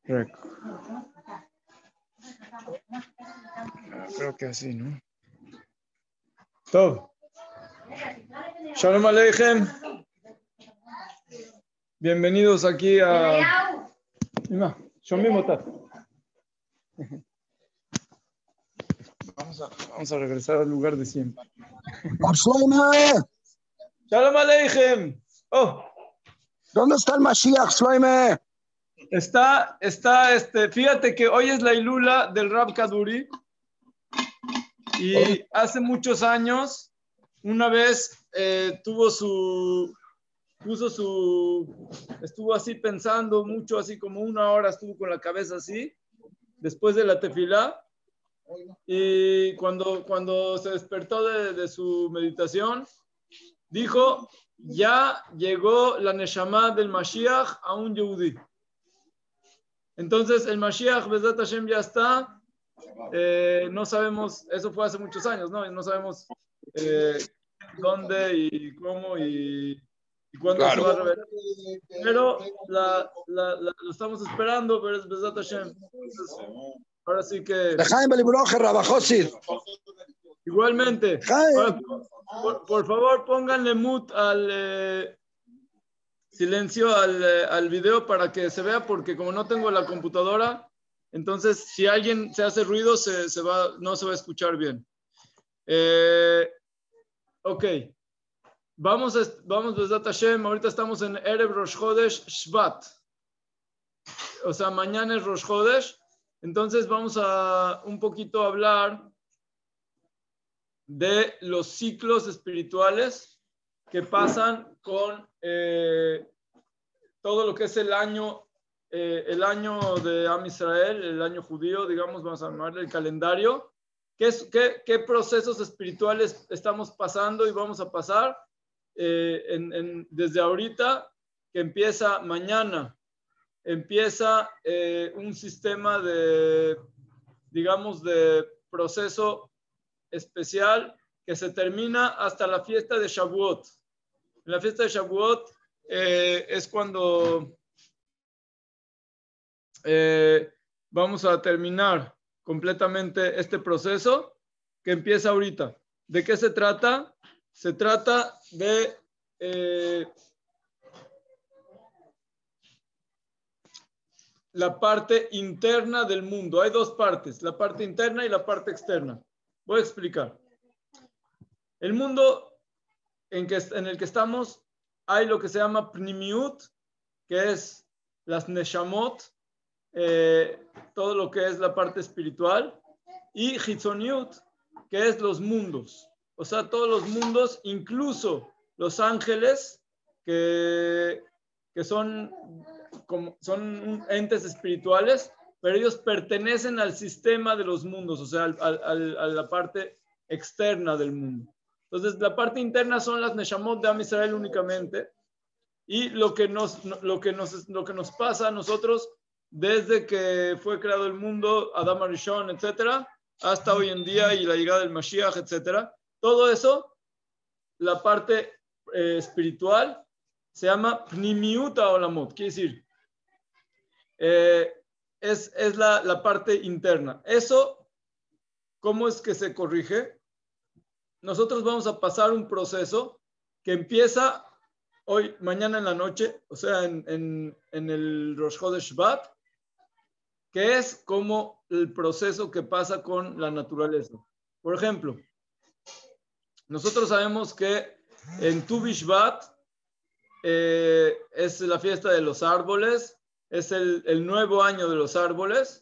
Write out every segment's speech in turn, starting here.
Rec. Creo que así, ¿no? Todo. Shalom Aleichem. Bienvenidos aquí a... Vamos a regresar al lugar de siempre. Shalom Aleichem. Oh. ¿Dónde está el Mashiach, Shloime? Fíjate que hoy es la Ilula del Rab Kaduri y hace muchos años, una vez estuvo así pensando mucho, así como una hora estuvo con la cabeza así, después de la tefilá, y cuando se despertó de su meditación, dijo, ya llegó la Neshama del Mashiach a un Yehudí. Entonces el Mashiach, Bezat Hashem, ya está. No sabemos, eso fue hace muchos años, ¿no? No sabemos dónde y cómo y cuándo se va a revelar. Pero lo estamos esperando, pero es Bezat Hashem. Entonces, ahora sí que... Igualmente. Ahora, por favor, pónganle mute al... silencio al video para que se vea, porque como no tengo la computadora, entonces si alguien se hace ruido no se va a escuchar bien. Ok, vamos Bezat Hashem, ahorita estamos en Erev Rosh Chodesh Shvat, o sea, mañana es Rosh Chodesh, entonces vamos a un poquito hablar de los ciclos espirituales que pasan con todo lo que es el año de Am Israel, el año judío, digamos, vamos a llamarle el calendario. ¿Qué procesos espirituales estamos pasando y vamos a pasar desde ahorita, que empieza mañana? Empieza un sistema digamos, de proceso especial que se termina hasta la fiesta de Shavuot. En la fiesta de Shavuot es cuando vamos a terminar completamente este proceso que empieza ahorita. ¿De qué se trata? Se trata de la parte interna del mundo. Hay dos partes, la parte interna y la parte externa. Voy a explicar. El mundo en el que estamos, hay lo que se llama Pnimiut, que es las Neshamot, todo lo que es la parte espiritual, y Hitzoniut, que es los mundos. O sea, todos los mundos, incluso los ángeles, que son entes espirituales, pero ellos pertenecen al sistema de los mundos, o sea, a la parte externa del mundo. Entonces, la parte interna son las Neshamot de Am Israel únicamente, y lo que nos pasa a nosotros desde que fue creado el mundo, Adam Arishon, etcétera, hasta hoy en día y la llegada del Mashiach, etcétera. Todo eso, la parte espiritual, se llama Pnimiut HaOlamot, quiere decir, es la parte interna. Eso, ¿cómo es que se corrige? Nosotros vamos a pasar un proceso que empieza mañana en la noche, o sea, en el Rosh Chodesh Shvat, que es como el proceso que pasa con la naturaleza. Por ejemplo, nosotros sabemos que en Tu Bishvat es la fiesta de los árboles, es el nuevo año de los árboles,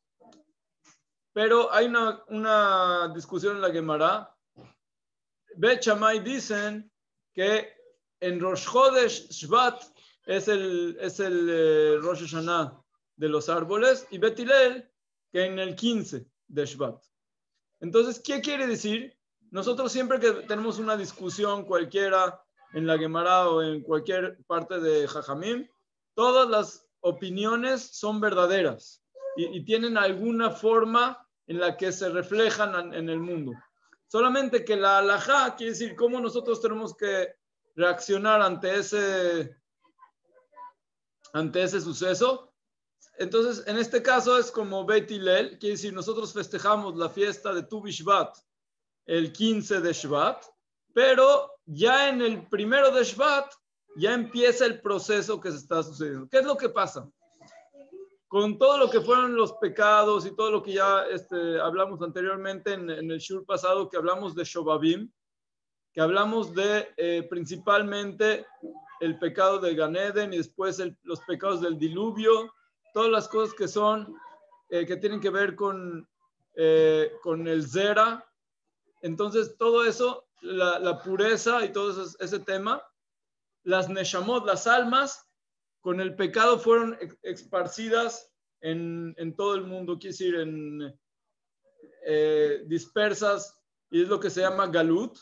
pero hay una discusión en la Gemara. Bet Shammai dicen que en Rosh Chodesh Shvat es el Rosh Hashanah de los árboles, y Bet Hillel que en el 15 de Shvat. Entonces, ¿qué quiere decir? Nosotros siempre que tenemos una discusión cualquiera en la Gemara o en cualquier parte de Jajamim, todas las opiniones son verdaderas y tienen alguna forma en la que se reflejan en el mundo. Solamente que la halajá quiere decir cómo nosotros tenemos que reaccionar ante ese suceso. entonces, en este caso es como Beit Hillel, quiere decir, nosotros festejamos la fiesta de Tu Bishvat el 15 de Shvat, pero ya en el 1 de Shvat ya empieza el proceso que se está sucediendo. ¿Qué es lo que pasa? Con todo lo que fueron los pecados y todo lo que ya hablamos anteriormente en el shur pasado, que hablamos de Shobabim, que hablamos de principalmente el pecado de Gan Eden y después los pecados del diluvio, todas las cosas que son, que tienen que ver con el Zera. Entonces, todo eso, la pureza y todo ese tema, las Neshamot, las almas, con el pecado fueron esparcidas en todo el mundo, quiere decir, dispersas, y es lo que se llama Galut.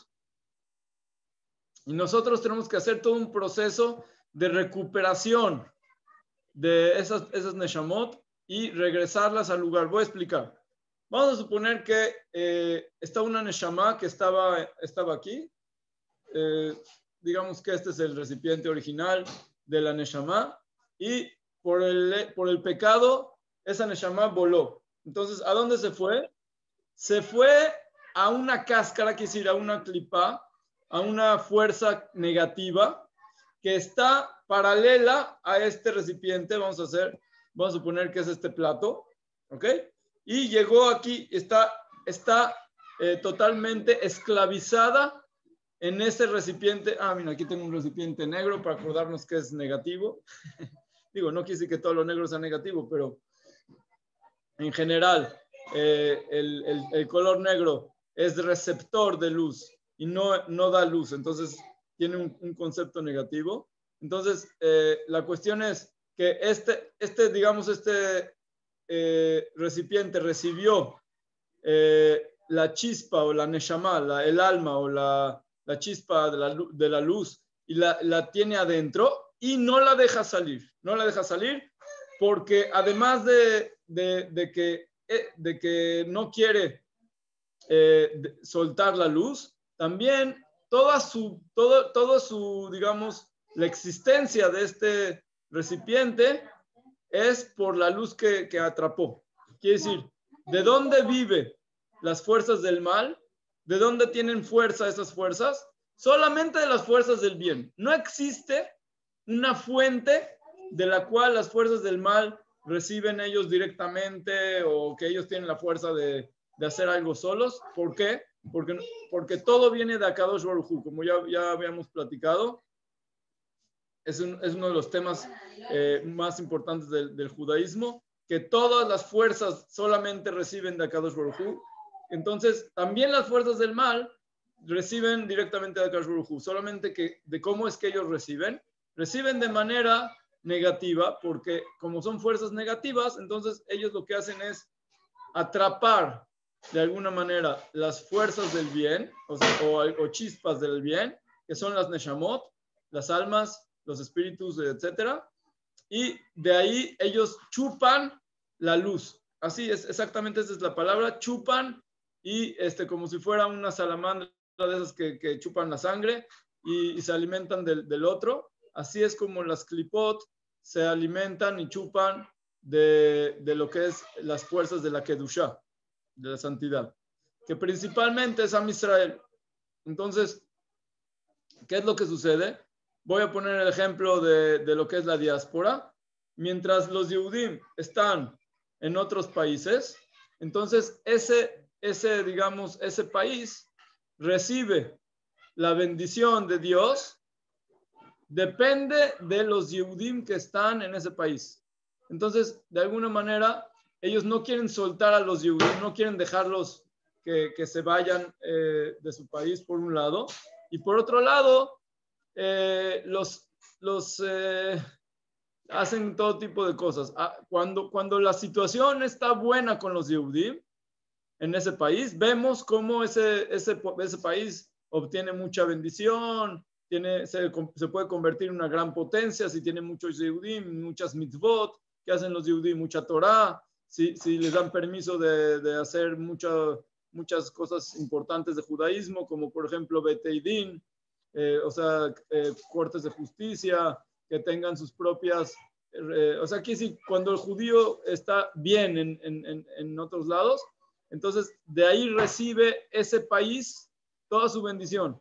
Y nosotros tenemos que hacer todo un proceso de recuperación de esas Neshamot y regresarlas al lugar. Voy a explicar. Vamos a suponer que está una Neshama que estaba aquí. Digamos que este es el recipiente original de la Neshama. Y por el pecado, esa Neshama voló. Entonces, ¿a dónde se fue? Se fue a una cáscara, quiere decir, a una clipa, a una fuerza negativa que está paralela a este recipiente. Vamos a suponer que es este plato, ¿ok? Y llegó aquí, está totalmente esclavizada en ese recipiente. Mira, aquí tengo un recipiente negro para acordarnos que es negativo. Digo, no quiere decir que todo lo negro sea negativo, pero en general el color negro es receptor de luz y no da luz, entonces tiene un concepto negativo. Entonces, la cuestión es que digamos, recipiente recibió la chispa o la neshama, el alma o la chispa de la luz y la tiene adentro y no la deja salir. No la deja salir porque además de que no quiere soltar la luz, también toda su, digamos, la existencia de este recipiente es por la luz que atrapó. Quiere decir, ¿de dónde vive las fuerzas del mal? ¿De dónde tienen fuerza esas fuerzas? Solamente de las fuerzas del bien. No existe una fuente de la cual las fuerzas del mal reciben ellos directamente o que ellos tienen la fuerza de hacer algo solos. ¿Por qué? Porque todo viene de Akadosh Baruj Hu, como ya habíamos platicado. Es uno de los temas más importantes del judaísmo, que todas las fuerzas solamente reciben de Akadosh Baruj Hu. Entonces, también las fuerzas del mal reciben directamente de Akadosh Baruj Hu, solamente que de cómo es que ellos reciben de manera negativa, porque como son fuerzas negativas, entonces ellos lo que hacen es atrapar de alguna manera las fuerzas del bien, o chispas del bien, que son las neshamot, las almas, los espíritus, etcétera, y de ahí ellos chupan la luz. Así es, exactamente esa es la palabra, chupan, y como si fuera una salamandra de esas que chupan la sangre y se alimentan del otro. Así es como las clipot se alimentan y chupan de lo que es las fuerzas de la Kedushá, de la santidad, que principalmente es Am Israel. Entonces, ¿qué es lo que sucede? Voy a poner el ejemplo de lo que es la diáspora. Mientras los Yehudim están en otros países, entonces ese país recibe la bendición de Dios, depende de los Yehudim que están en ese país. Entonces, de alguna manera, ellos no quieren soltar a los Yehudim, no quieren dejarlos que se vayan de su país, por un lado. Y por otro lado, hacen todo tipo de cosas. Cuando la situación está buena con los Yehudim en ese país, vemos cómo ese país obtiene mucha bendición, se puede convertir en una gran potencia si tiene muchos Yehudim, muchas mitzvot que hacen los Yehudim, mucha Torah, si les dan permiso de hacer muchas cosas importantes de judaísmo, como por ejemplo Betei Din, cortes de justicia, que tengan sus propias o sea, quiere decir, cuando el judío está bien en otros lados, entonces de ahí recibe ese país toda su bendición.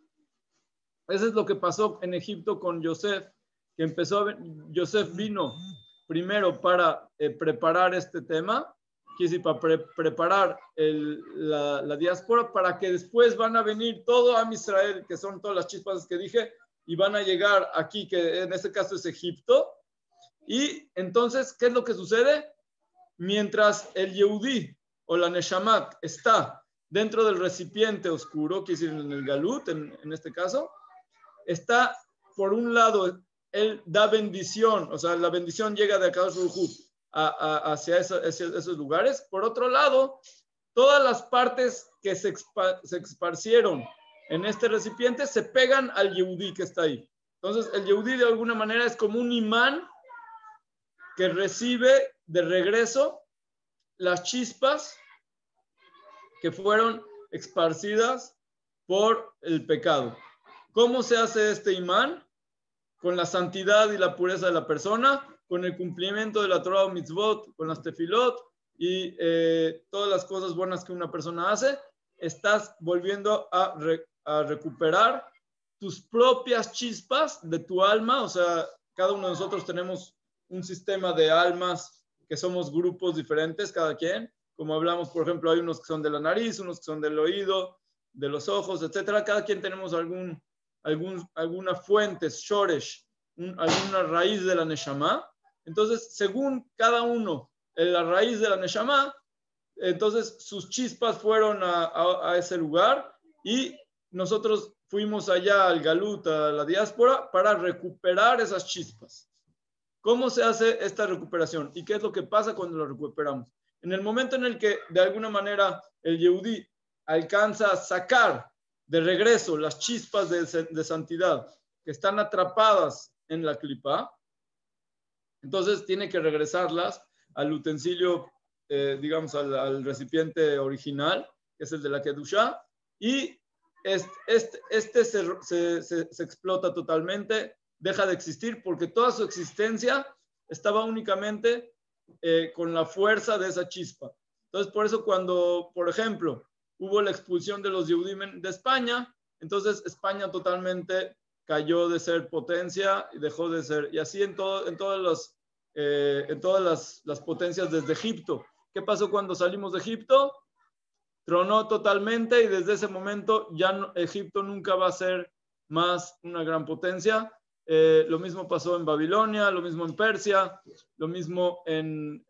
Eso es lo que pasó en Egipto con Yosef, que Yosef vino primero para preparar este tema, quiere decir, para preparar la diáspora, para que después van a venir todo a Israel, que son todas las chispas que dije, y van a llegar aquí, que en este caso es Egipto. Y entonces, ¿qué es lo que sucede? Mientras el Yehudí o la Neshamat está dentro del recipiente oscuro, quiere decir en el Galut, en este caso, está, por un lado, él da bendición, o sea, la bendición llega de Akadosh Baruj Hu hacia esos lugares. Por otro lado, todas las partes que se esparcieron en este recipiente se pegan al Yehudí que está ahí. Entonces, el Yehudí de alguna manera es como un imán que recibe de regreso las chispas que fueron esparcidas por el pecado. ¿Cómo se hace este imán? Con la santidad y la pureza de la persona, con el cumplimiento de la Torah o mitzvot, con las tefilot y todas las cosas buenas que una persona hace, estás volviendo a recuperar tus propias chispas de tu alma. O sea, cada uno de nosotros tenemos un sistema de almas que somos grupos diferentes, cada quien. Como hablamos, por ejemplo, hay unos que son de la nariz, unos que son del oído, de los ojos, etcétera. Cada quien tenemos alguna fuente, shoresh, alguna raíz de la neshama. Entonces, según cada uno, la raíz de la neshama, entonces sus chispas fueron a ese lugar y nosotros fuimos allá al Galut, a la diáspora, para recuperar esas chispas. ¿Cómo se hace esta recuperación? ¿Y qué es lo que pasa cuando lo recuperamos? En el momento en el que, de alguna manera, el Yehudí alcanza a sacar de regreso las chispas de santidad que están atrapadas en la clipa, entonces tiene que regresarlas al utensilio, digamos, al recipiente original, que es el de la Kedushá, y este se explota totalmente, deja de existir, porque toda su existencia estaba únicamente con la fuerza de esa chispa. Entonces, por eso cuando, por ejemplo, hubo la expulsión de los Yehudim de España, entonces España totalmente cayó de ser potencia y dejó de ser, y así en todas las potencias desde Egipto. ¿Qué pasó cuando salimos de Egipto? Tronó totalmente y desde ese momento ya Egipto nunca va a ser más una gran potencia. Lo mismo pasó en Babilonia, lo mismo en Persia, lo mismo en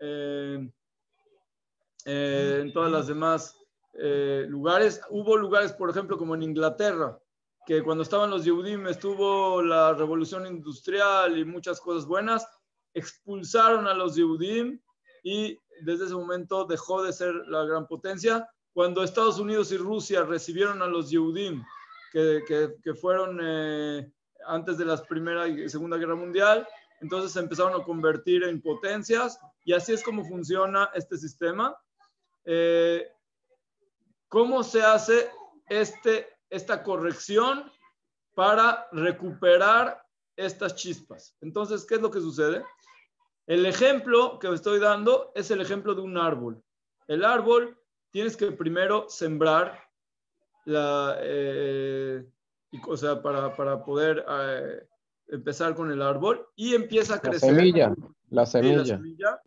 todas las demás lugares. Hubo lugares, por ejemplo, como en Inglaterra, que cuando estaban los Yehudim estuvo la revolución industrial y muchas cosas buenas, expulsaron a los Yehudim y desde ese momento dejó de ser la gran potencia. Cuando Estados Unidos y Rusia recibieron a los Yehudim, que fueron antes de la Primera y Segunda Guerra Mundial, entonces se empezaron a convertir en potencias y así es como funciona este sistema. ¿Cómo se hace esta corrección para recuperar estas chispas? Entonces, ¿qué es lo que sucede? El ejemplo que estoy dando es el ejemplo de un árbol. El árbol tienes que primero sembrar o sea, para poder empezar con el árbol y empieza a crecer. La semilla. Sí,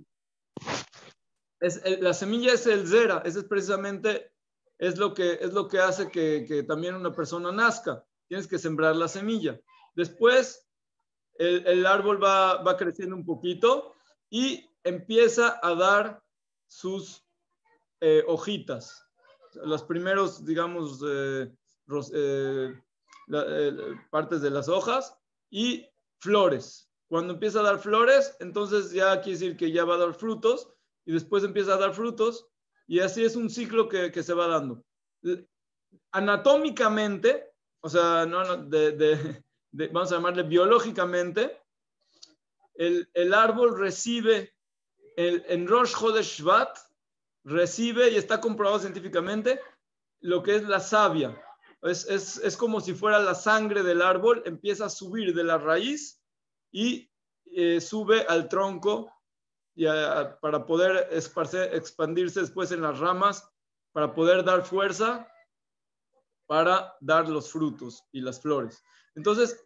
la semilla es el zera, ese es precisamente lo que hace que también una persona nazca. Tienes que sembrar la semilla. Después el árbol va creciendo un poquito y empieza a dar sus hojitas. Los primeros, digamos, partes de las hojas y flores. Cuando empieza a dar flores, entonces ya quiere decir que ya va a dar frutos y después empieza a dar frutos y así es un ciclo que se va dando. Anatómicamente, o sea, vamos a llamarle biológicamente, el árbol recibe en Rosh Chodesh Shvat, recibe y está comprobado científicamente lo que es la savia. Es como si fuera la sangre del árbol, empieza a subir de la raíz y sube al tronco para poder expandirse después en las ramas, para poder dar fuerza, para dar los frutos y las flores. Entonces,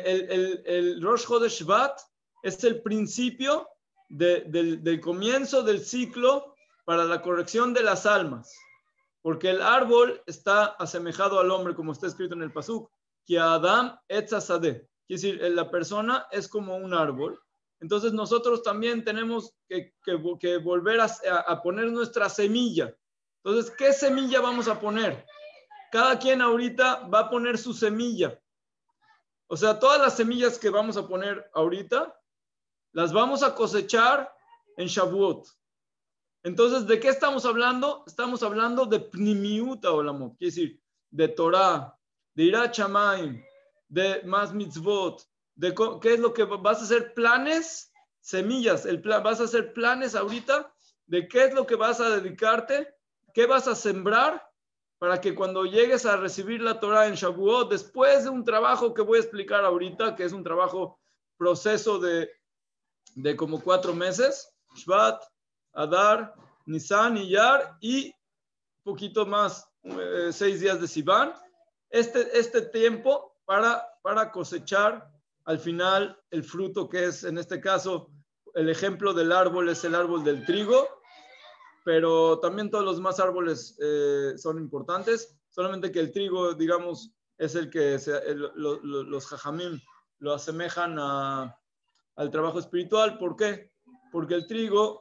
el Rosh Chodesh Shvat es el principio del comienzo del ciclo para la corrección de las almas, porque el árbol está asemejado al hombre, como está escrito en el Pasuk, que Adam etz hasadeh, quiere decir, la persona es como un árbol. Entonces nosotros también tenemos que volver a poner nuestra semilla. Entonces, ¿qué semilla vamos a poner? Cada quien ahorita va a poner su semilla. O sea, todas las semillas que vamos a poner ahorita, las vamos a cosechar en Shavuot. Entonces, ¿de qué estamos hablando? Estamos hablando de Pnimiut Olamot, quiere decir, de Torah, de Irat Shamayim, de más mitzvot, de qué es lo que vas a hacer, planes, semillas, vas a hacer planes ahorita de qué es lo que vas a dedicarte, qué vas a sembrar para que cuando llegues a recibir la Torah en Shavuot, después de un trabajo que voy a explicar ahorita, que es un proceso de como 4 meses, Shvat, Adar, Nisan, Iyar y un poquito más, 6 días de Sivan, este tiempo para cosechar al final el fruto, que es en este caso el ejemplo del árbol es el árbol del trigo, pero también todos los demás árboles son importantes, solamente que el trigo, digamos, es el que los jajamim lo asemejan al trabajo espiritual. ¿Por qué? Porque el trigo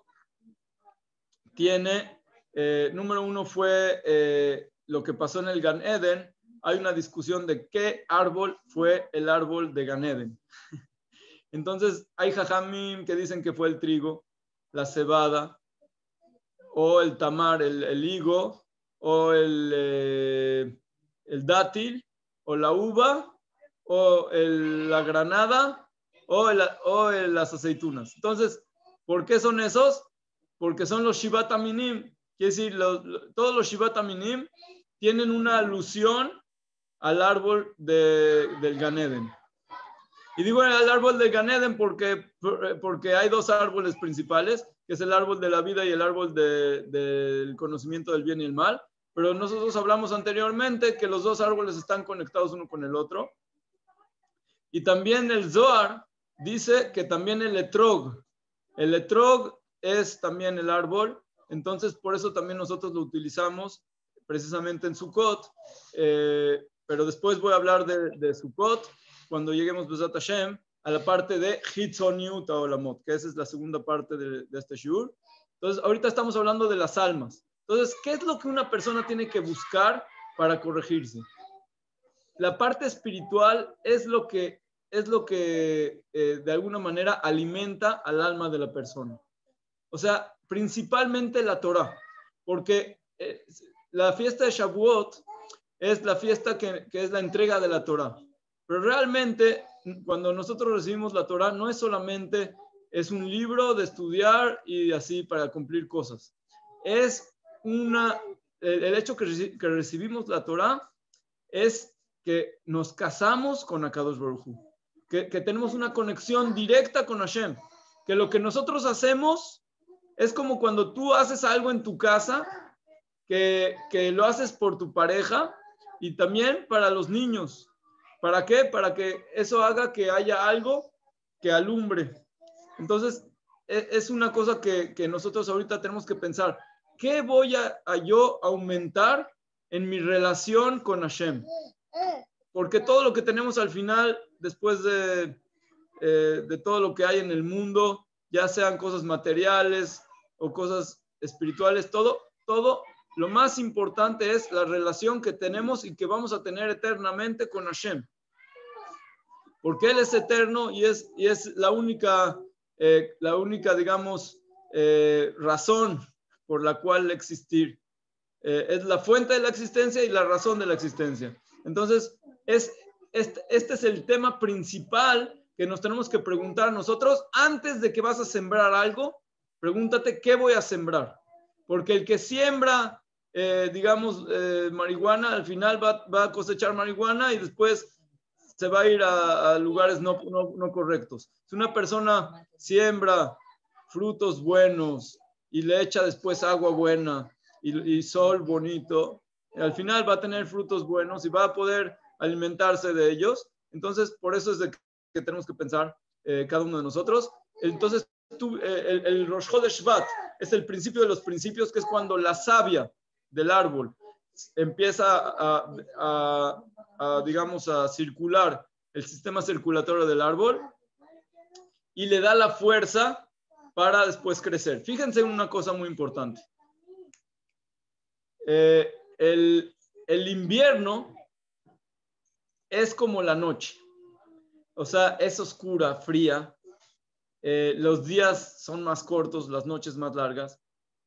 tiene, número uno fue lo que pasó en el Gan Eden. Hay una discusión de qué árbol fue el árbol de Gan Eden. Entonces, hay jajamim que dicen que fue el trigo, la cebada, o el tamar, el higo, o el dátil, o la uva, o la granada, o las aceitunas. Entonces, ¿por qué son esos? Porque son los Shivat Aminim. Quiere decir, todos los Shivat Aminim tienen una alusión al árbol del Gan Eden. Y digo el árbol del Gan Eden porque hay 2 árboles principales, que es el árbol de la vida y el árbol del conocimiento del bien y el mal. Pero nosotros hablamos anteriormente que los 2 árboles están conectados uno con el otro. Y también el Zohar dice que también el etrog es también el árbol. Entonces, por eso también nosotros lo utilizamos precisamente en Sukkot. Pero después voy a hablar de Sukkot cuando lleguemos B'ezrat Hashem a la parte de Hitzoniut Olamot, que esa es la segunda parte de este shiur. Entonces, ahorita estamos hablando de las almas. Entonces, ¿qué es lo que una persona tiene que buscar para corregirse? La parte espiritual es lo que de alguna manera alimenta al alma de la persona. O sea, principalmente la Torah, porque la fiesta de Shavuot es la fiesta que es la entrega de la Torah. Pero realmente, cuando nosotros recibimos la Torah, no es solamente es un libro de estudiar y así para cumplir cosas. Es el hecho que recibimos la Torah es que nos casamos con Akadosh Baruj Hu, que tenemos una conexión directa con Hashem, que lo que nosotros hacemos es como cuando tú haces algo en tu casa, que lo haces por tu pareja y también para los niños. ¿Para qué? Para que eso haga que haya algo que alumbre. Entonces, es una cosa que nosotros ahorita tenemos que pensar. ¿Qué voy a yo aumentar en mi relación con Hashem? Porque todo lo que tenemos al final, después de todo lo que hay en el mundo, ya sean cosas materiales o cosas espirituales, todo, lo más importante es la relación que tenemos y que vamos a tener eternamente con Hashem. Porque Él es eterno y es la única, digamos, razón por la cual existir. Es la fuente de la existencia y la razón de la existencia. Entonces, este es el tema principal que nos tenemos que preguntar nosotros. Antes de que vas a sembrar algo, pregúntate qué voy a sembrar. Porque el que siembra, digamos, marihuana, al final va a cosechar marihuana y después se va a ir a lugares no correctos. Si una persona siembra frutos buenos y le echa después agua buena y sol bonito, al final va a tener frutos buenos y va a poder alimentarse de ellos. Entonces, por eso es de que tenemos que pensar cada uno de nosotros. Entonces, el Rosh Chodesh Shvat es el principio de los principios, que es cuando la savia del árbol empieza digamos, a circular el sistema circulatorio del árbol y le da la fuerza para después crecer. Fíjense en una cosa muy importante. El invierno es como la noche. O sea, es oscura, fría. Los días son más cortos, las noches más largas.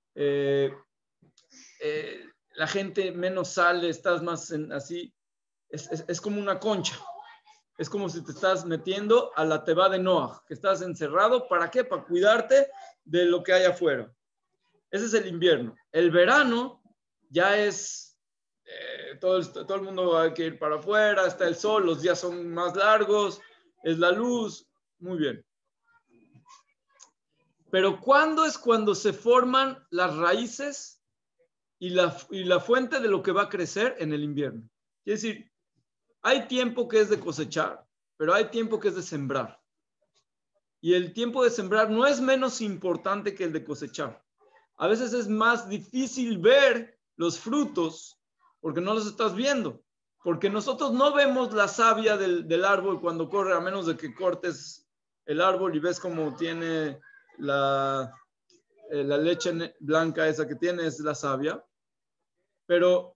La gente menos sale, estás más así. Es como una concha. Es como si te estás metiendo a la teba de Noah, que estás encerrado. ¿Para qué? Para cuidarte de lo que hay afuera. Ese es el invierno. El verano ya es, todo el mundo va a ir para afuera, está el sol, los días son más largos, es la luz, muy bien. Pero ¿cuándo es cuando se forman las raíces y la fuente de lo que va a crecer? En el invierno. Es decir, hay tiempo que es de cosechar, pero hay tiempo que es de sembrar. Y el tiempo de sembrar no es menos importante que el de cosechar. A veces es más difícil ver los frutos porque no los estás viendo. Porque nosotros no vemos la savia del árbol cuando corre, a menos de que cortes el árbol y ves cómo tiene la leche blanca esa que tiene, es la savia. Pero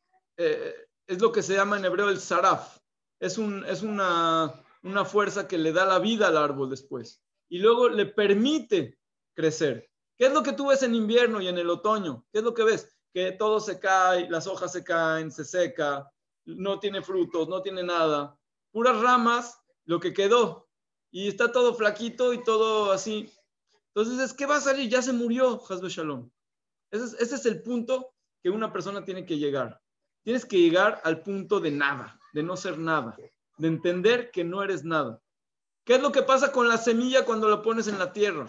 es lo que se llama en hebreo el saraf. Es una fuerza que le da la vida al árbol después. Y luego le permite crecer. ¿Qué es lo que tú ves en invierno y en el otoño? ¿Qué es lo que ves? Que todo se cae, las hojas se caen, se seca, no tiene frutos, no tiene nada. Puras ramas, lo que quedó. Y está todo flaquito y todo así. Entonces, ¿qué va a salir? Ya se murió, Hasbe Shalom. Ese es el punto que una persona tiene que llegar. Tienes que llegar al punto de nada, de no ser nada, de entender que no eres nada. ¿Qué es lo que pasa con la semilla cuando la pones en la tierra?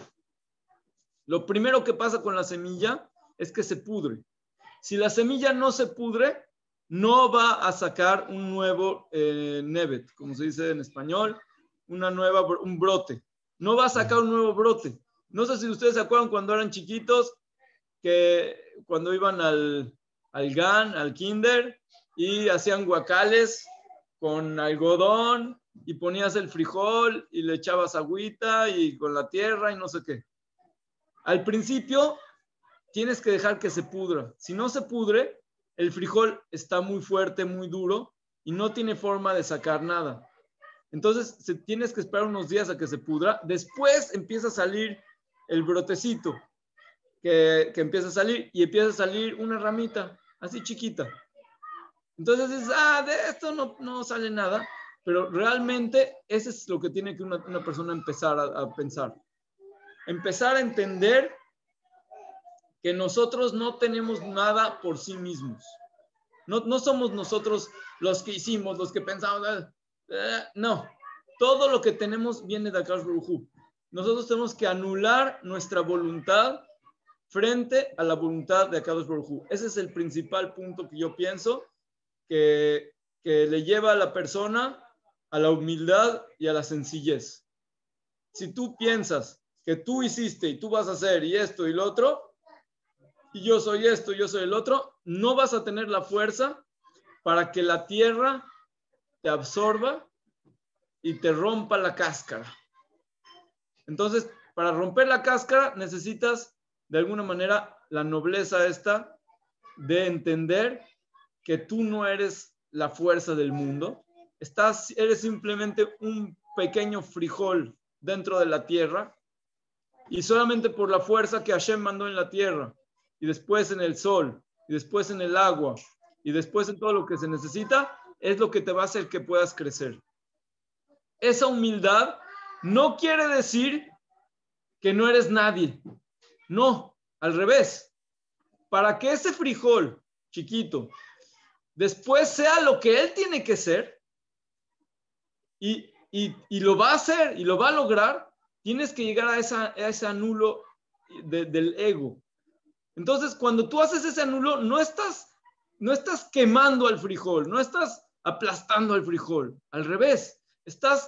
Lo primero que pasa con la semilla es que se pudre. Si la semilla no se pudre, no va a sacar un nuevo nevet, como se dice en español, un brote. No va a sacar un nuevo brote. No sé si ustedes se acuerdan cuando eran chiquitos, que cuando iban al GAN, al kinder, y hacían guacales con algodón, y ponías el frijol, y le echabas agüita, y con la tierra, y no sé qué. Al principio tienes que dejar que se pudra. Si no se pudre, el frijol está muy fuerte, muy duro y no tiene forma de sacar nada. Entonces tienes que esperar unos días a que se pudra. Después empieza a salir el brotecito que empieza a salir y empieza a salir una ramita así chiquita. Entonces dices, de esto no sale nada. Pero realmente eso es lo que tiene que una persona empezar a pensar. Empezar a entender que nosotros no tenemos nada por sí mismos. No somos nosotros los que hicimos, los que pensamos. No, todo lo que tenemos viene de Akash Baruj Hu. Nosotros tenemos que anular nuestra voluntad frente a la voluntad de Akash Baruj Hu. Ese es el principal punto que yo pienso que le lleva a la persona a la humildad y a la sencillez. Si tú piensas que tú hiciste y tú vas a hacer y esto y lo otro, y yo soy esto, yo soy el otro, no vas a tener la fuerza para que la tierra te absorba y te rompa la cáscara. Entonces, para romper la cáscara necesitas de alguna manera la nobleza esta de entender que tú no eres la fuerza del mundo, eres simplemente un pequeño frijol dentro de la tierra y solamente por la fuerza que Hashem mandó en la tierra y después en el sol y después en el agua y después en todo lo que se necesita es lo que te va a hacer que puedas crecer. Esa humildad no quiere decir que no eres nadie. No, al revés. Para que ese frijol chiquito después sea lo que él tiene que ser, y lo va a hacer y lo va a lograr, tienes que llegar a ese anulo del ego. Entonces, cuando tú haces ese anulo, no estás quemando al frijol, no estás aplastando al frijol. Al revés, estás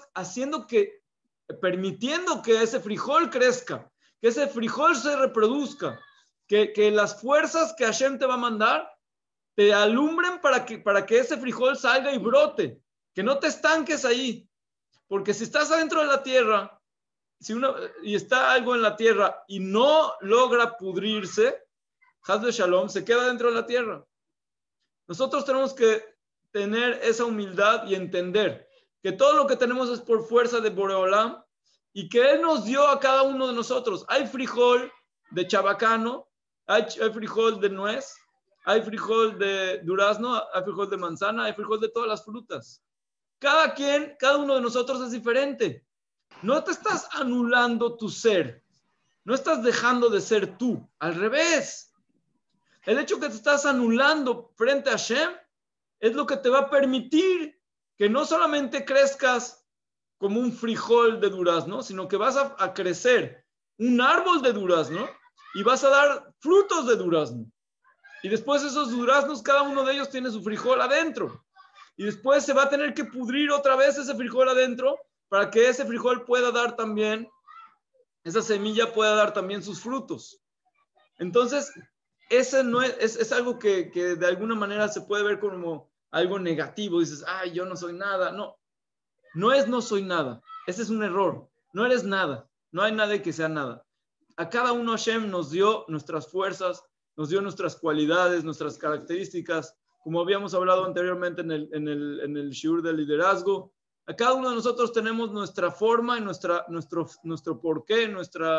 permitiendo que ese frijol crezca, que ese frijol se reproduzca, que las fuerzas que Hashem te va a mandar te alumbren para que ese frijol salga y brote, que no te estanques ahí. Porque si estás adentro de la tierra, y está algo en la tierra y no logra pudrirse, Haz de Shalom, se queda dentro de la tierra. Nosotros tenemos que tener esa humildad y entender que todo lo que tenemos es por fuerza de Boreolam y que Él nos dio a cada uno de nosotros. Hay frijol de chabacano, hay frijol de nuez, hay frijol de durazno, hay frijol de manzana, hay frijol de todas las frutas. Cada uno de nosotros es diferente. No te estás anulando tu ser. No estás dejando de ser tú. Al revés. El hecho que te estás anulando frente a Hashem es lo que te va a permitir que no solamente crezcas como un frijol de durazno, sino que vas a crecer un árbol de durazno y vas a dar frutos de durazno. Y después esos duraznos, cada uno de ellos tiene su frijol adentro. Y después se va a tener que pudrir otra vez ese frijol adentro para que ese frijol pueda dar también, esa semilla pueda dar también sus frutos. Entonces, ese no es algo que de alguna manera se puede ver como algo negativo. Dices, ay, yo no soy nada. No, no soy nada. Ese es un error. No eres nada. No hay nadie que sea nada. A cada uno Hashem nos dio nuestras fuerzas, nos dio nuestras cualidades, nuestras características, como habíamos hablado anteriormente en el shiur del liderazgo. A cada uno de nosotros tenemos nuestra forma y nuestro porqué,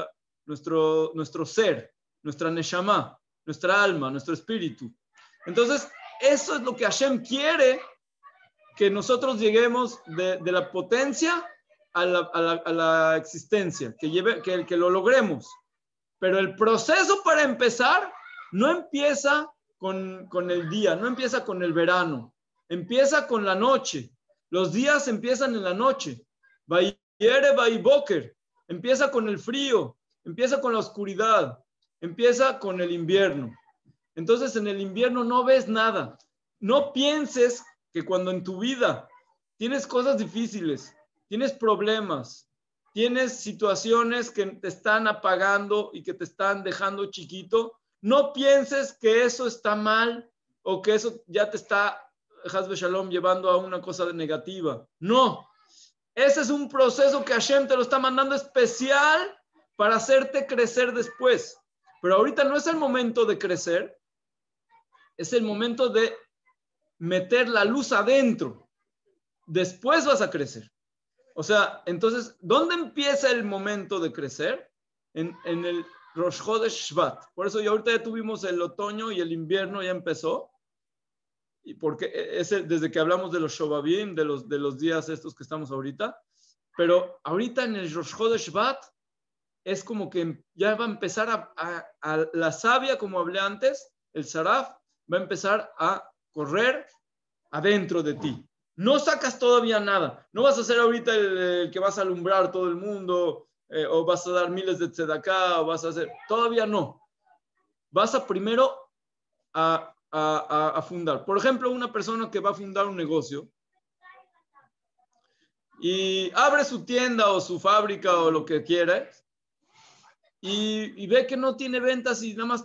nuestro ser, nuestra neshama, nuestra alma, nuestro espíritu. Entonces, eso es lo que Hashem quiere, que nosotros lleguemos de la potencia a la existencia, que lo logremos. Pero el proceso para empezar no empieza con el día, no empieza con el verano, empieza con la noche. Los días empiezan en la noche. Vayere vayboker, empieza con el frío, empieza con la oscuridad, empieza con el invierno. Entonces en el invierno no ves nada. No pienses que cuando en tu vida tienes cosas difíciles, tienes problemas, tienes situaciones que te están apagando y que te están dejando chiquito, no pienses que eso está mal o que eso ya te está, Haz Shalom, llevando a una cosa negativa. No, ese es un proceso que Hashem te lo está mandando especial para hacerte crecer después. Pero ahorita no es el momento de crecer, es el momento de meter la luz adentro. Después vas a crecer. O sea, entonces, ¿dónde empieza el momento de crecer? En el Rosh Chodesh Shvat. Por eso ya ahorita ya tuvimos el otoño y el invierno ya empezó. Y porque desde que hablamos de los Shobabim, de los días estos que estamos ahorita. Pero ahorita en el Rosh Chodesh Shvat es como que ya va a empezar a la savia, como hablé antes, el saraf, va a empezar a correr adentro de ti. No sacas todavía nada. No vas a ser ahorita el que vas a alumbrar todo el mundo, o vas a dar miles de tzedaká, o vas a hacer... Todavía no. Vas a primero a fundar. Por ejemplo, una persona que va a fundar un negocio y abre su tienda o su fábrica o lo que quiera y ve que no tiene ventas y nada más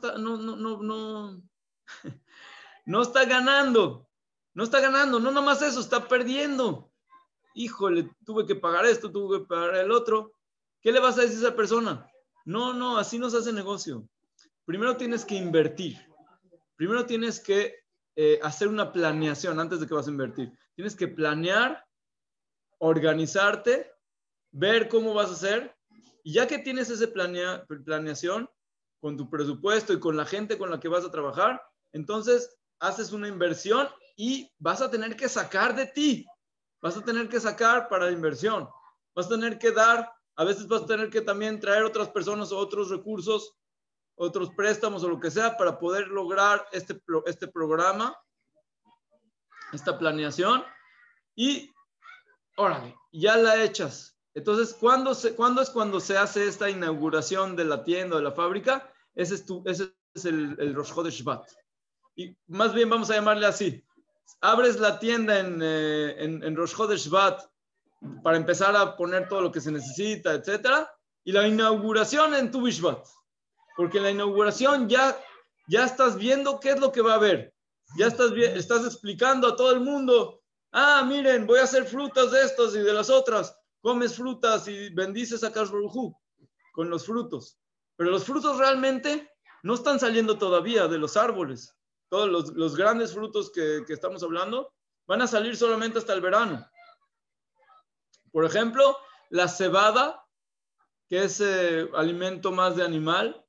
no está ganando. No está ganando, no nada más eso, está perdiendo. Híjole, tuve que pagar esto, tuve que pagar el otro. ¿Qué le vas a decir a esa persona? No, así no se hace negocio. Primero tienes que invertir. Primero tienes que hacer una planeación antes de que vas a invertir. Tienes que planear, organizarte, ver cómo vas a hacer. Y ya que tienes esa planeación con tu presupuesto y con la gente con la que vas a trabajar, entonces haces una inversión y vas a tener que sacar de ti. Vas a tener que sacar para la inversión. Vas a tener que dar, a veces vas a tener que también traer otras personas o otros recursos, otros préstamos o lo que sea para poder lograr este programa, esta planeación. Y órale, ya la echas. Entonces, ¿cuándo es cuando se hace esta inauguración de la tienda o de la fábrica? Ese es el Rosh Chodesh Shvat. Y más bien vamos a llamarle así. Abres la tienda en Rosh Chodesh Shvat para empezar a poner todo lo que se necesita, etcétera, y la inauguración en Tu Bishvat. Porque en la inauguración ya estás viendo qué es lo que va a haber. Ya estás explicando a todo el mundo, miren, voy a hacer frutas de estos y de las otras. Comes frutas y bendices a Kadosh Baruj Hu con los frutos. Pero los frutos realmente no están saliendo todavía de los árboles. Todos los grandes frutos que estamos hablando van a salir solamente hasta el verano. Por ejemplo, la cebada, que es alimento más de animal,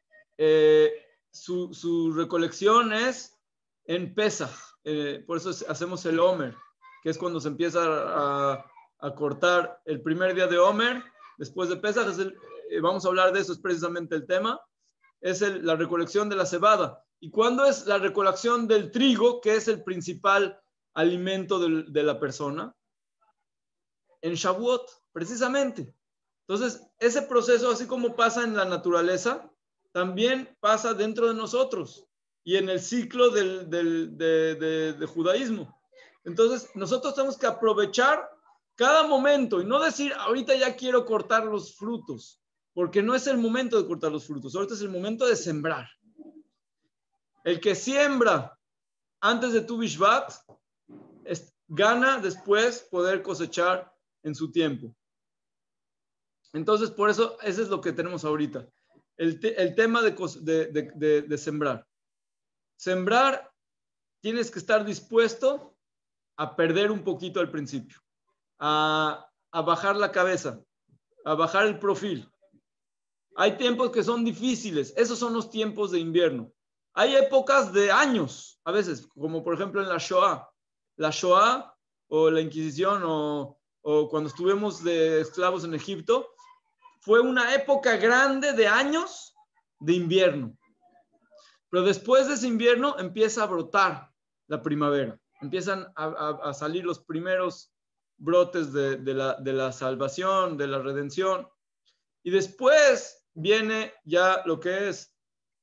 su recolección es en Pesaj. Por eso hacemos el Omer, que es cuando se empieza a cortar el primer día de Omer, después de Pesaj. Vamos a hablar de eso, es precisamente el tema. Es la recolección de la cebada. ¿Y cuándo es la recolección del trigo, que es el principal alimento de la persona? En Shavuot, precisamente. Entonces, ese proceso, así como pasa en la naturaleza, también pasa dentro de nosotros y en el ciclo de judaísmo. Entonces, nosotros tenemos que aprovechar cada momento y no decir, ahorita ya quiero cortar los frutos, porque no es el momento de cortar los frutos, ahorita es el momento de sembrar. El que siembra antes de Tu Bishvat gana después poder cosechar en su tiempo. Entonces, por eso, eso es lo que tenemos ahorita. El tema de sembrar. Sembrar, tienes que estar dispuesto a perder un poquito al principio, a bajar la cabeza, a bajar el perfil. Hay tiempos que son difíciles. Esos son los tiempos de invierno. Hay épocas de años, a veces, como por ejemplo en la Shoah. La Shoah o la Inquisición o cuando estuvimos de esclavos en Egipto, fue una época grande de años de invierno. Pero después de ese invierno empieza a brotar la primavera. Empiezan a salir los primeros brotes de la salvación, de la redención. Y después viene ya lo que es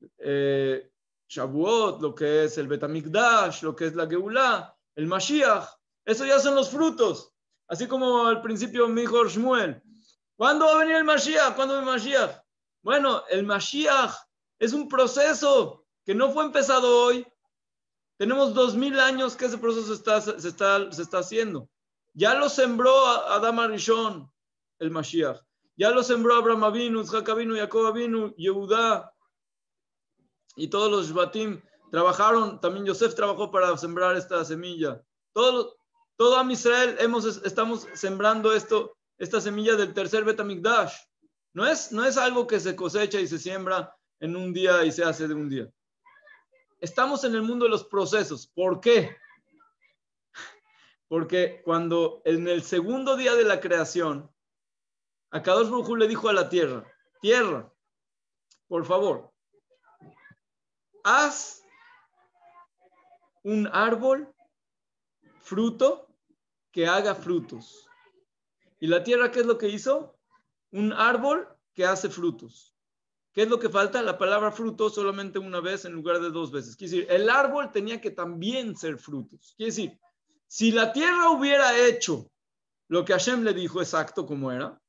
Shavuot, lo que es el Bet HaMikdash, lo que es la Geulah, el Mashiach. Eso ya son los frutos. Así como al principio me dijo Shmuel, ¿cuándo va a venir el Mashiach? ¿Cuándo va el Mashiach? Bueno, el Mashiach es un proceso que no fue empezado hoy. Tenemos 2000 años que ese proceso se está haciendo. Ya lo sembró Adam Arishon, el Mashiach. Ya lo sembró Abraham Avinu, Isaac Avinu, Jacob Avinu, Yehudá. Y todos los Shvatim trabajaron. También Yosef trabajó para sembrar esta semilla. Todo Am Israel estamos sembrando esta semilla del tercer Bet HaMikdash. No es algo que se cosecha y se siembra en un día y se hace de un día. Estamos en el mundo de los procesos. ¿Por qué? Porque cuando en el segundo día de la creación, Akadosh Baruj Hu le dijo a la tierra, tierra, por favor, haz un árbol, fruto, que haga frutos. ¿Y la tierra qué es lo que hizo? Un árbol que hace frutos. ¿Qué es lo que falta? La palabra fruto solamente una vez en lugar de 2 veces. Quiere decir, el árbol tenía que también ser frutos. Quiere decir, si la tierra hubiera hecho lo que Hashem le dijo exacto como era,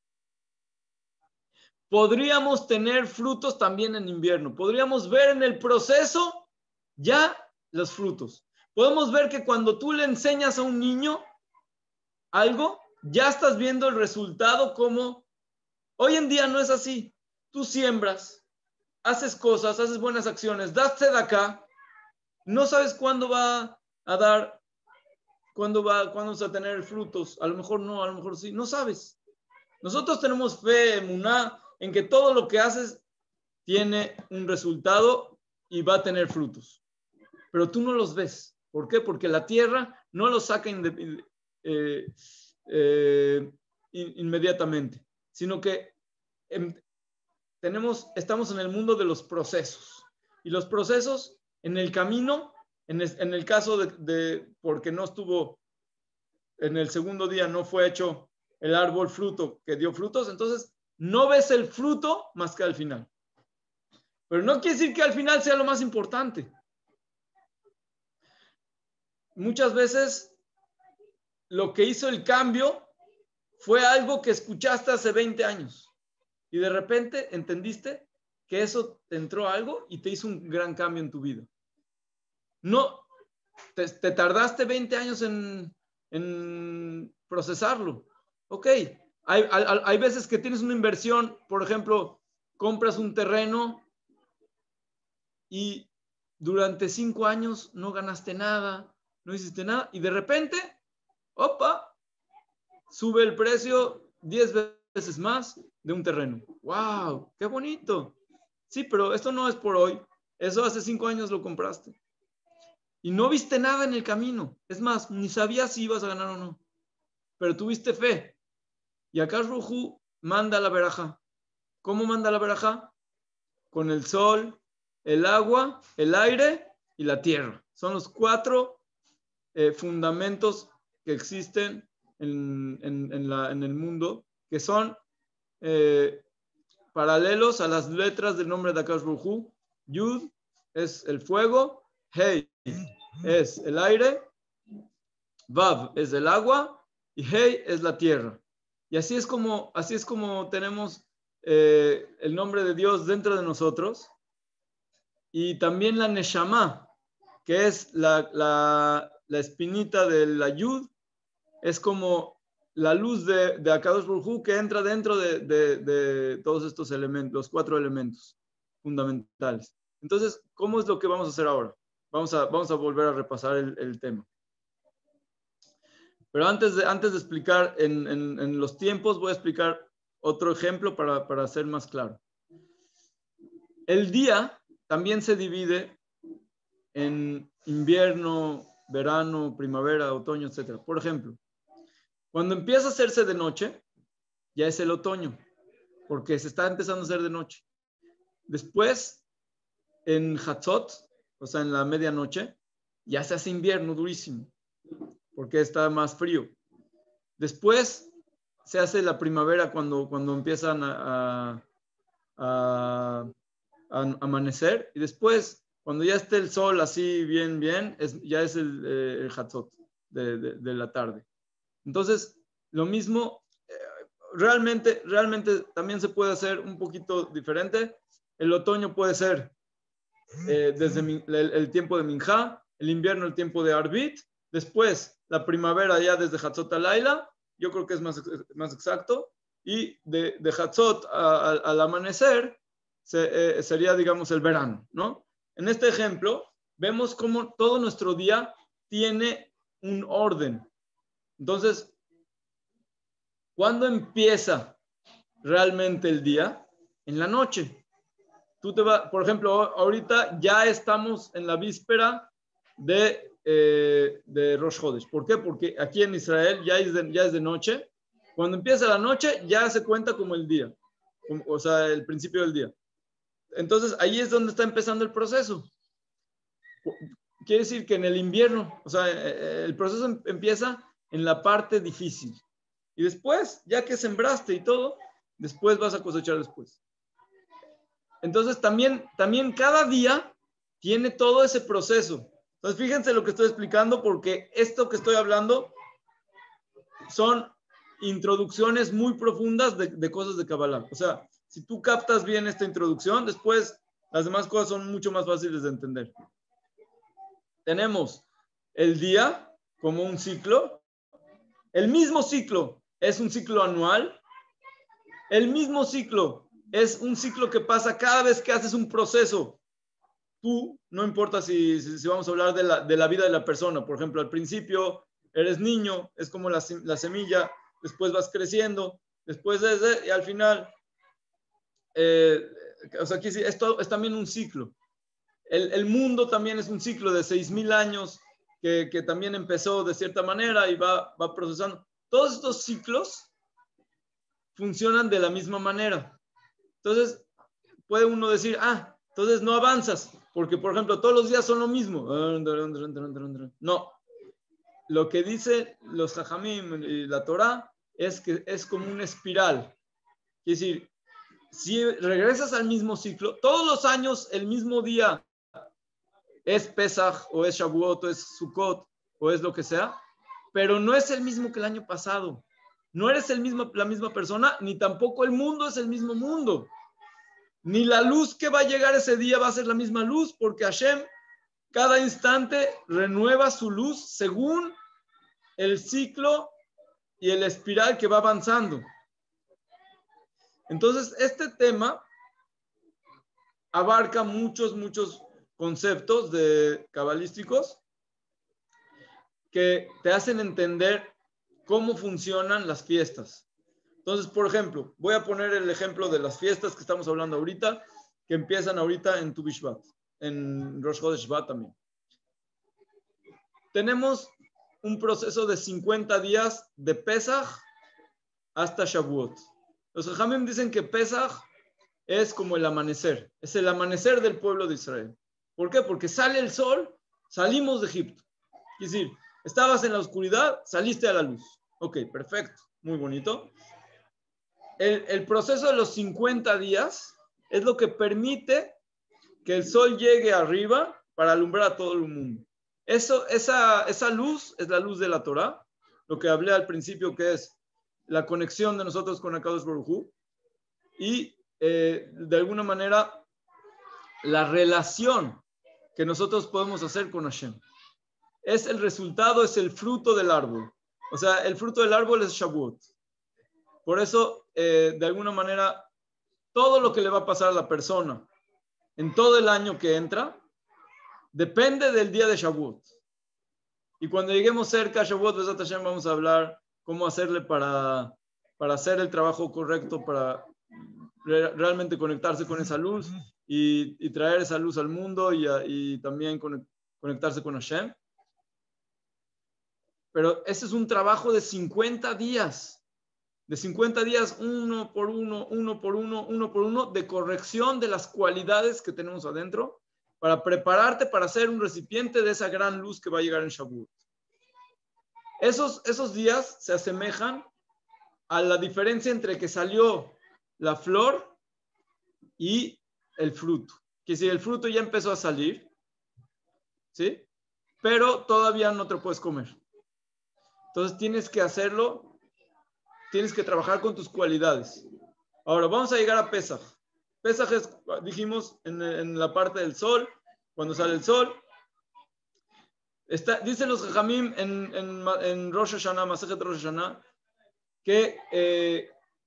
podríamos tener frutos también en invierno. Podríamos ver en el proceso ya los frutos. Podemos ver que cuando tú le enseñas a un niño algo, ya estás viendo el resultado como hoy en día no es así. Tú siembras, haces cosas, haces buenas acciones, das tzedakah, no sabes cuándo va a dar, cuándo vas a tener frutos. A lo mejor no, a lo mejor sí, no sabes. Nosotros tenemos fe, emuná, en que todo lo que haces tiene un resultado y va a tener frutos. Pero tú no los ves. ¿Por qué? Porque la tierra no los saca inmediatamente, sino que estamos en el mundo de los procesos. Y los procesos en el camino, en el caso de porque no estuvo en el segundo día no fue hecho el árbol fruto que dio frutos, entonces no ves el fruto más que al final. Pero no quiere decir que al final sea lo más importante. Muchas veces lo que hizo el cambio fue algo que escuchaste hace 20 años y de repente entendiste que eso te entró algo y te hizo un gran cambio en tu vida. No, te tardaste 20 años en procesarlo. Ok, hay veces que tienes una inversión, por ejemplo, compras un terreno y durante 5 años no ganaste nada, no hiciste nada y de repente, opa, sube el precio 10 veces más de un terreno. ¡Wow! ¡Qué bonito! Sí, pero esto no es por hoy. Eso hace 5 años lo compraste. Y no viste nada en el camino. Es más, ni sabías si ibas a ganar o no. Pero tuviste fe. Y acá Rujú manda la verajá. ¿Cómo manda la verajá? Con el sol, el agua, el aire y la tierra. Son los 4 fundamentos que existen en el mundo, que son paralelos a las letras del nombre de Akash Baruj. Yud es el fuego, Hei es el aire, Vav es el agua y Hei es la tierra. Y así es como tenemos el nombre de Dios dentro de nosotros. Y también la Neshama, que es la espinita de la Yud, es como la luz de Akadosh Baruj Hu que entra dentro de todos estos elementos, los 4 elementos fundamentales. Entonces, ¿cómo es lo que vamos a hacer ahora? Vamos a volver a repasar el tema. Pero antes de explicar en los tiempos, voy a explicar otro ejemplo para ser más claro. El día también se divide en invierno, verano, primavera, otoño, etc. Por ejemplo, cuando empieza a hacerse de noche, ya es el otoño, porque se está empezando a hacer de noche. Después, en Hatzot, o sea, en la medianoche, ya se hace invierno durísimo, porque está más frío. Después se hace la primavera cuando empiezan a amanecer, y después, cuando ya esté el sol así bien, ya es el Hatzot de la tarde. Entonces, lo mismo, realmente también se puede hacer un poquito diferente. El otoño puede ser desde el tiempo de Minjá, el invierno el tiempo de Arbit, después la primavera ya desde Hatzot a Laila, yo creo que es más exacto, y de Hatzot al amanecer sería, digamos, el verano, ¿no? En este ejemplo, vemos cómo todo nuestro día tiene un orden. Entonces, ¿cuándo empieza realmente el día? En la noche. Tú te vas, por ejemplo, ahorita ya estamos en la víspera de Rosh Chodesh. ¿Por qué? Porque aquí en Israel ya es de noche. Cuando empieza la noche ya se cuenta como el día, o sea, el principio del día. Entonces ahí es donde está empezando el proceso. Quiere decir que en el invierno, o sea, el proceso empieza en la parte difícil. Y después, ya que sembraste y todo, después vas a cosechar después. Entonces también cada día tiene todo ese proceso. Entonces fíjense lo que estoy explicando, porque esto que estoy hablando son introducciones muy profundas de cosas de Kabbalah. O sea, si tú captas bien esta introducción, después las demás cosas son mucho más fáciles de entender. Tenemos el día como un ciclo. El mismo ciclo es un ciclo anual. El mismo ciclo es un ciclo que pasa cada vez que haces un proceso. Tú, no importa si vamos a hablar de la vida de la persona. Por ejemplo, al principio eres niño, es como la semilla, después vas creciendo, después y al final, o sea, aquí esto es también un ciclo. El mundo también es un ciclo de 6,000 años que también empezó de cierta manera y va procesando. Todos estos ciclos funcionan de la misma manera. Entonces, puede uno decir, entonces no avanzas, porque, por ejemplo, todos los días son lo mismo. No. lo que dicen los Jajamim y la Torá es que es como una espiral. Es decir, si regresas al mismo ciclo, todos los años, el mismo día, es Pesach, o es Shavuot, o es Sukkot, o es lo que sea, pero no es el mismo que el año pasado. No eres la misma persona, ni tampoco el mundo es el mismo mundo. Ni la luz que va a llegar ese día va a ser la misma luz, porque Hashem cada instante renueva su luz según el ciclo y el espiral que va avanzando. Entonces, este tema abarca muchos conceptos cabalísticos que te hacen entender cómo funcionan las fiestas. Entonces, por ejemplo, voy a poner el ejemplo de las fiestas que estamos hablando ahorita, que empiezan ahorita en Tu Bishvat, en Rosh Chodesh Shvat también. Tenemos un proceso de 50 días de Pesach hasta Shavuot. Los Jajamim dicen que Pesach es como el amanecer, es el amanecer del pueblo de Israel. ¿Por qué? Porque sale el sol, salimos de Egipto. Es decir, estabas en la oscuridad, saliste a la luz. Ok, perfecto, muy bonito. El proceso de los 50 días es lo que permite que el sol llegue arriba para alumbrar a todo el mundo. Esa luz es la luz de la Torá, lo que hablé al principio, que es la conexión de nosotros con Akadosh Baruj Hu, y de alguna manera la relación que nosotros podemos hacer con Hashem. Es el resultado, es el fruto del árbol. O sea, el fruto del árbol es Shavuot. Por eso, de alguna manera, todo lo que le va a pasar a la persona en todo el año que entra, depende del día de Shavuot. Y cuando lleguemos cerca a Shavuot, vamos a hablar cómo hacerle para hacer el trabajo correcto, para realmente conectarse con esa luz y traer esa luz al mundo y también conectarse con Hashem. Pero ese es un trabajo de 50 días. De 50 días, uno por uno, de corrección de las cualidades que tenemos adentro para prepararte para ser un recipiente de esa gran luz que va a llegar en Shavuot. Esos días se asemejan a la diferencia entre que salió la flor y el fruto. Que si el fruto ya empezó a salir, ¿sí? Pero todavía no te lo puedes comer. Entonces tienes que hacerlo. Tienes que trabajar con tus cualidades. Ahora, vamos a llegar a Pesach. Pesach es, dijimos, en la parte del sol, cuando sale el sol. Dicen los Jajamim en Rosh Hashanah, Masejet Rosh Hashanah, que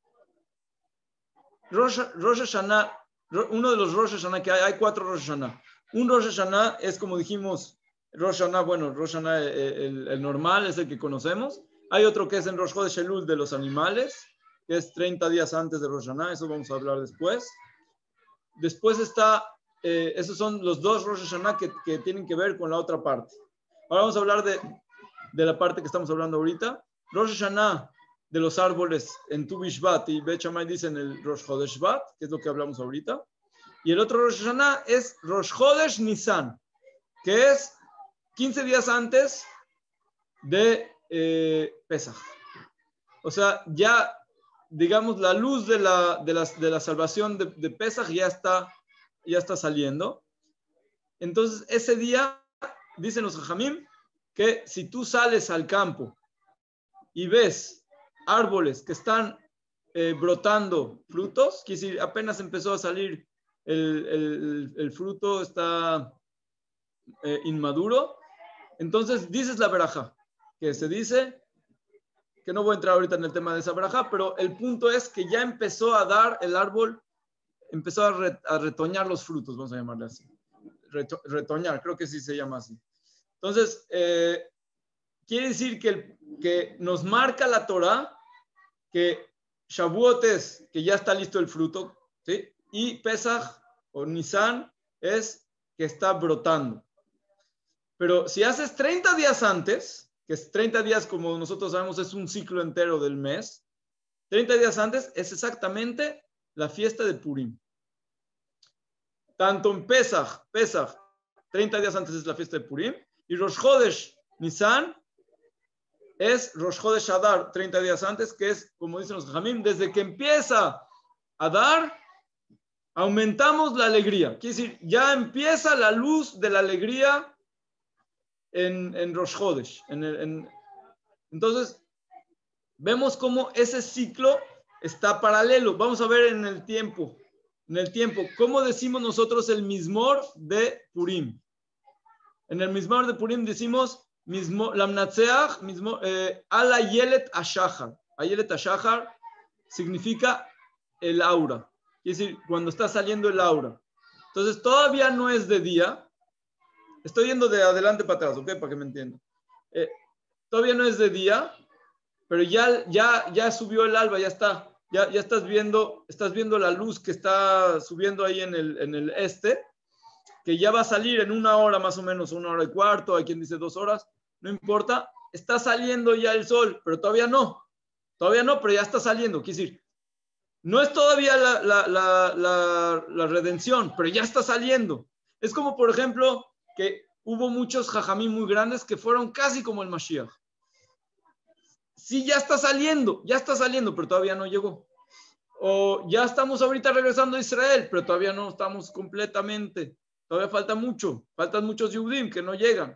Rosh Hashanah, uno de los Rosh Hashanah que hay 4 Rosh Hashanah. Un Rosh Hashanah es, como dijimos, Rosh Hashanah, bueno, Rosh Hashanah el normal, es el que conocemos. Hay otro que es en Rosh Chodesh Elul de los animales, que es 30 días antes de Rosh Hashanah, eso vamos a hablar después. Después está, esos son los 2 Rosh Hashanah que tienen que ver con la otra parte. Ahora vamos a hablar de la parte que estamos hablando ahorita. Rosh Hashanah de los árboles en Tu Bishvat y Bet Shammai dicen el Rosh Chodesh Shvat, que es lo que hablamos ahorita. Y el otro Rosh Hashanah es Rosh Chodesh Nisan, que es 15 días antes de Pesach. O sea, ya, digamos, la luz de la salvación de Pesach ya está saliendo. Entonces, ese día, dicen los Jajamim, que si tú sales al campo y ves árboles que están brotando frutos, que si apenas empezó a salir el fruto, está inmaduro, entonces dices la verajá, que se dice, que no voy a entrar ahorita en el tema de esa verajá, pero el punto es que ya empezó a dar el árbol, empezó a retoñar los frutos, vamos a llamarle así. Retoñar, creo que sí se llama así. Entonces, quiere decir que nos marca la Torá que Shavuot es que ya está listo el fruto, ¿sí? Y Pesach o Nisan es que está brotando. Pero si haces 30 días antes, que es 30 días como nosotros sabemos es un ciclo entero del mes, 30 días antes es exactamente la fiesta de Purim. Tanto en Pesach, 30 días antes es la fiesta de Purim, y Rosh Chodesh Nisan es Rosh Chodesh Adar, 30 días antes, que es, como dicen los Jamim, desde que empieza Adar, aumentamos la alegría. Quiere decir, ya empieza la luz de la alegría en Rosh Chodesh. Entonces, vemos cómo ese ciclo está paralelo. Vamos a ver en el tiempo, cómo decimos nosotros el Mizmor de Purim. En el Mizmor de Purim decimos Lamnatseach, Ala Yelet Ashachar. Ayelet Ashachar significa el aura. Es decir, cuando está saliendo el aura. Entonces, todavía no es de día. Estoy yendo de adelante para atrás, ¿ok? Para que me entiendan. Todavía no es de día, pero ya subió el alba, ya está. Ya estás viendo la luz que está subiendo ahí en el este, que ya va a salir en 1 hora más o menos, 1 hora y cuarto, hay quien dice 2 horas, no importa, está saliendo ya el sol, pero todavía no, pero ya está saliendo, quiere decir, no es todavía la redención, pero ya está saliendo. Es como, por ejemplo, que hubo muchos jajamí muy grandes que fueron casi como el Mashiach. Sí, ya está saliendo, pero todavía no llegó. O ya estamos ahorita regresando a Israel, pero todavía no estamos completamente. Todavía faltan muchos Yehudim que no llegan.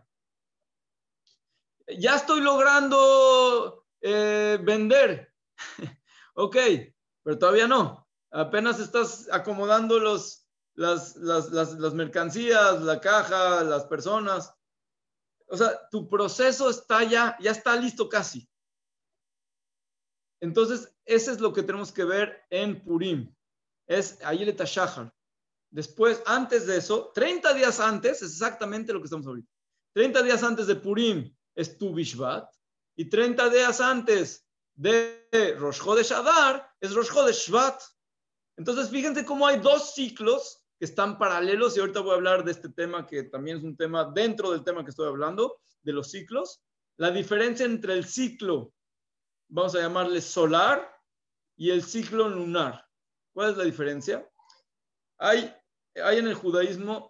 Ya estoy logrando vender. Ok, pero todavía no. Apenas estás acomodando las mercancías, la caja, las personas. O sea, tu proceso está ya está listo casi. Entonces, eso es lo que tenemos que ver en Purim. Es Ayelet HaShachar. Después, antes de eso, 30 días antes, es exactamente lo que estamos ahorita. 30 días antes de Purim es Tu Bishvat. Y 30 días antes de Rosh Chodesh Adar es Rosh Chodesh Shvat. Entonces, fíjense cómo hay 2 ciclos que están paralelos. Y ahorita voy a hablar de este tema que también es un tema dentro del tema que estoy hablando, de los ciclos. La diferencia entre el ciclo, vamos a llamarle solar, y el ciclo lunar. ¿Cuál es la diferencia? Hay en el judaísmo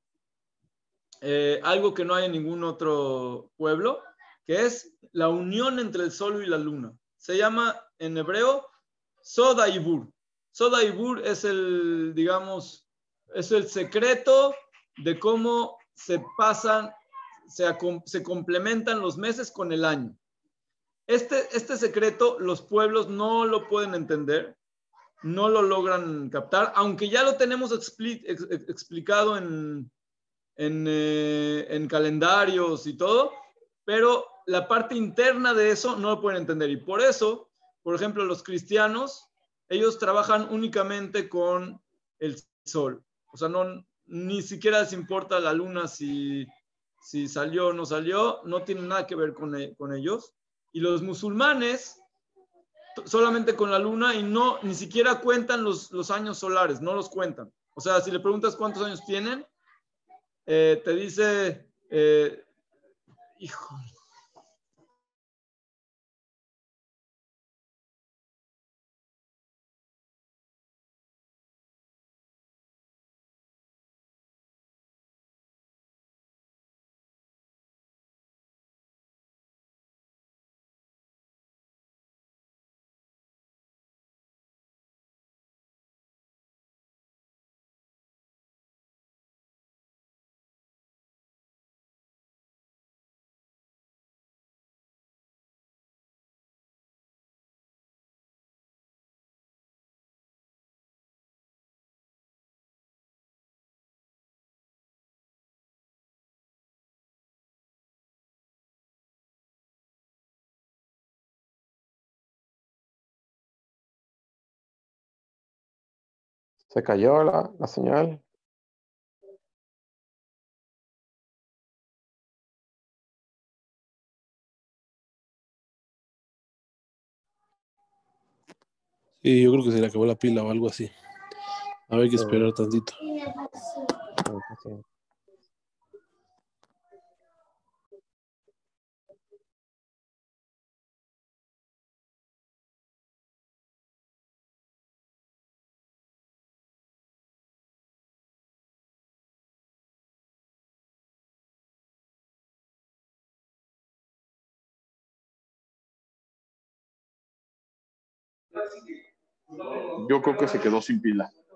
algo que no hay en ningún otro pueblo, que es la unión entre el sol y la luna. Se llama en hebreo Soda y Bur. Soda y Bur es es el secreto de cómo se complementan los meses con el año. Este secreto los pueblos no lo pueden entender, no lo logran captar, aunque ya lo tenemos explicado en calendarios y todo, pero la parte interna de eso no lo pueden entender. Y por eso, por ejemplo, los cristianos, ellos trabajan únicamente con el sol. O sea, ni siquiera les importa la luna si salió o no salió, no tiene nada que ver con ellos. Y los musulmanes solamente con la luna y ni siquiera cuentan los años solares, no los cuentan. O sea, si le preguntas cuántos años tienen, te dice, hijo, Se cayó la señal. Sí, yo creo que se le acabó la pila o algo así. A ver, hay que esperar tantito. Sí. Yo creo que se quedó sin pila.